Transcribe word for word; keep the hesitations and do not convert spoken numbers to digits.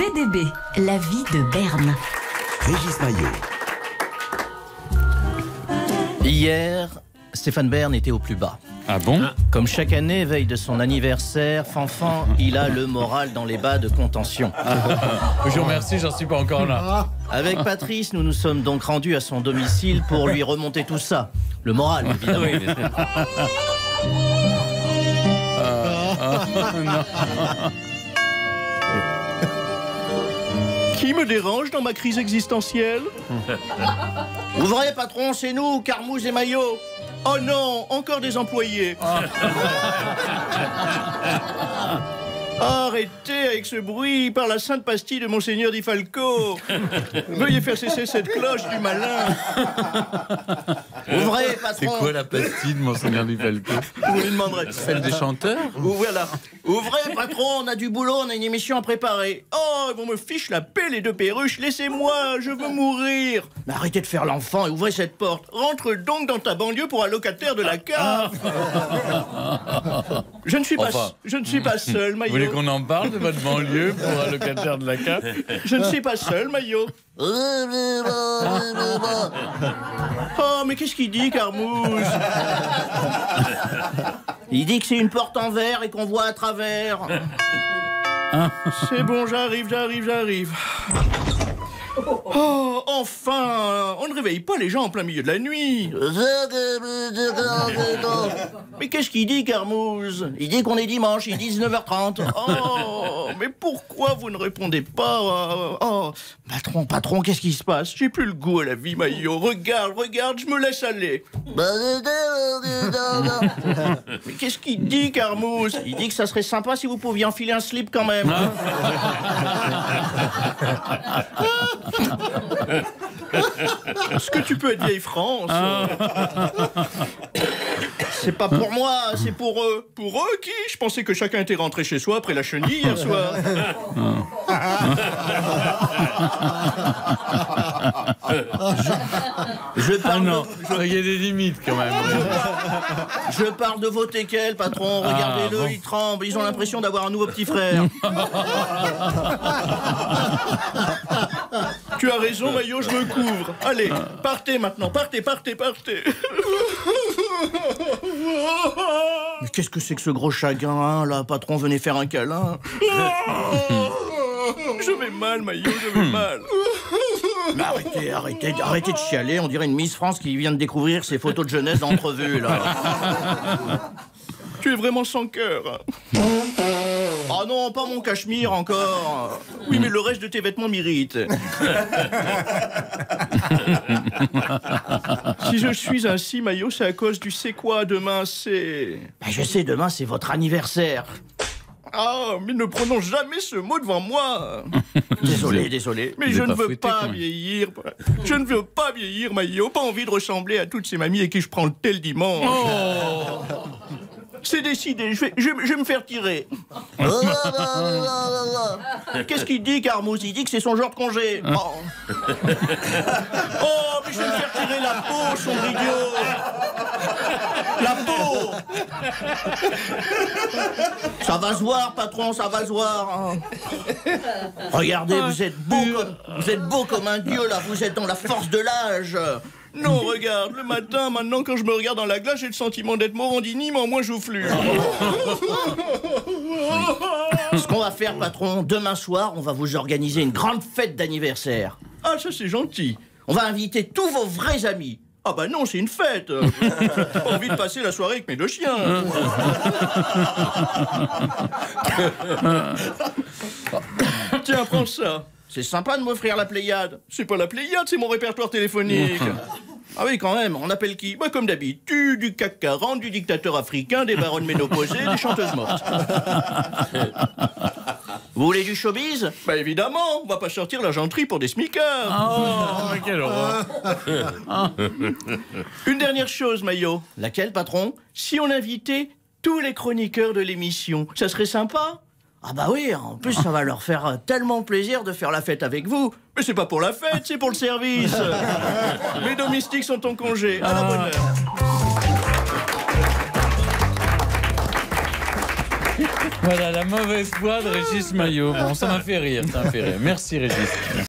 B D B, la vie de Berne. Régis Maillot. Hier, Stéphane Bern était au plus bas. Ah bon? Comme chaque année, veille de son anniversaire, Fanfan, il a le moral dans les bas de contention. Je vous remercie, j'en suis pas encore là. Avec Patrice, nous nous sommes donc rendus à son domicile pour lui remonter tout ça. Le moral, évidemment. Qui me dérange dans ma crise existentielle? Ouvrez, patron, c'est nous, Carmouze et Maillot. Oh non, encore des employés. Arrêtez avec ce bruit par la sainte pastille de Monseigneur Di Falco. Veuillez faire cesser cette cloche du malin. Ouvrez, patron. C'est quoi la pastille de Monseigneur Di Falco? Vous lui demanderez. Celle des chanteurs? Voilà. Ouvrez, patron, on a du boulot, on a une émission à préparer. Oh, ils vont me fiche la paix, les deux perruches. Laissez-moi, je veux mourir. Mais arrêtez de faire l'enfant et ouvrez cette porte. Rentre donc dans ta banlieue pour un locataire de la cave. Je ne suis pas, Enfin. je ne suis pas seul, Vous Maillot. voulez qu'on en parle de votre banlieue pour un locataire de la cave? Je ne suis pas seul, Maillot. Oh, mais qu'est-ce qu'il dit, Carmouze? Il dit que c'est une porte en verre et qu'on voit à travers. C'est bon, j'arrive, j'arrive, j'arrive. Oh, enfin! On ne réveille pas les gens en plein milieu de la nuit. Mais qu'est-ce qu'il dit, Carmouze? Il dit qu'on est dimanche, il dit dix-neuf heures trente. Oh, mais pourquoi vous ne répondez pas? Oh, patron, patron, qu'est-ce qui se passe? J'ai plus le goût à la vie, Maillot. Regarde, regarde, je me laisse aller. Mais qu'est-ce qu'il dit, Carmouze? Il dit que ça serait sympa si vous pouviez enfiler un slip quand même. Est-ce que tu peux être vieille France? C'est pas pour moi, c'est pour eux. Pour eux qui? Je pensais que chacun était rentré chez soi après la chenille hier soir. Je, je parle Ah non, de, il y a des limites quand même. je, je parle de vos teckels, patron. Regardez-le, Ah, bon. ils tremblent. Ils ont l'impression d'avoir un nouveau petit frère. Tu as raison, Maillot, je me couvre. Allez, partez maintenant, partez, partez, partez. Mais qu'est-ce que c'est que ce gros chagrin, là? Patron, venez faire un câlin. Je vais mal, Maillot, je vais mal. Mais arrêtez, arrêtez, arrêtez de chialer. On dirait une Miss France qui vient de découvrir ses photos de jeunesse d'entrevue, là. Tu es vraiment sans cœur. Oh non, pas mon cachemire encore. Oui, mais le reste de tes vêtements m'irrite. Si je suis ainsi, Maillot, c'est à cause du c'est quoi demain, c'est... Ben, je sais, demain, c'est votre anniversaire. Ah, mais ne prononce jamais ce mot devant moi. Désolé, désolé, mais Vous je êtes ne pas veux fouetté, pas quand même. vieillir. Je ne veux pas vieillir, Maillot. Pas envie de ressembler à toutes ces mamies avec qui je prends le thé le dimanche. Oh. C'est décidé, je vais, je, vais- je vais me faire tirer. Qu'est-ce qu'il dit, Carmouze? Il dit que c'est son jour de congé. Oh, oh mais je vais me faire tirer la peau, son idiot. La peau. Ça va se voir, patron, ça va se voir. Regardez, vous êtes beau comme, vous êtes beau comme un dieu, là. Vous êtes dans la force de l'âge. Non, regarde, le matin, maintenant, quand je me regarde dans la glace, j'ai le sentiment d'être Morandini, mais en moins joufflu. Ce qu'on va faire, patron, demain soir, on va vous organiser une grande fête d'anniversaire. Ah, ça, c'est gentil. On va inviter tous vos vrais amis. Ah bah non, c'est une fête. Pas envie de passer la soirée avec mes deux chiens. Tiens, prends ça. C'est sympa de m'offrir la Pléiade. C'est pas la Pléiade, c'est mon répertoire téléphonique. Ah oui, quand même, on appelle qui? Bah comme d'habitude, du C A C quarante, du dictateur africain, des baronnes ménopausées, des chanteuses mortes. Vous voulez du showbiz? Bah évidemment, on va pas sortir l'argenterie pour des smicards. Oh, quelle horreur. Une dernière chose, Maillot. Laquelle, patron? Si on invitait tous les chroniqueurs de l'émission, ça serait sympa? Ah bah oui, en plus ça va leur faire tellement plaisir de faire la fête avec vous. Mais c'est pas pour la fête, c'est pour le service. Mes domestiques sont en congé, à la bonne heure. Voilà, la mauvaise foi de Régis Maillot. Bon, ça m'a fait rire, ça m'a fait rire. Merci Régis.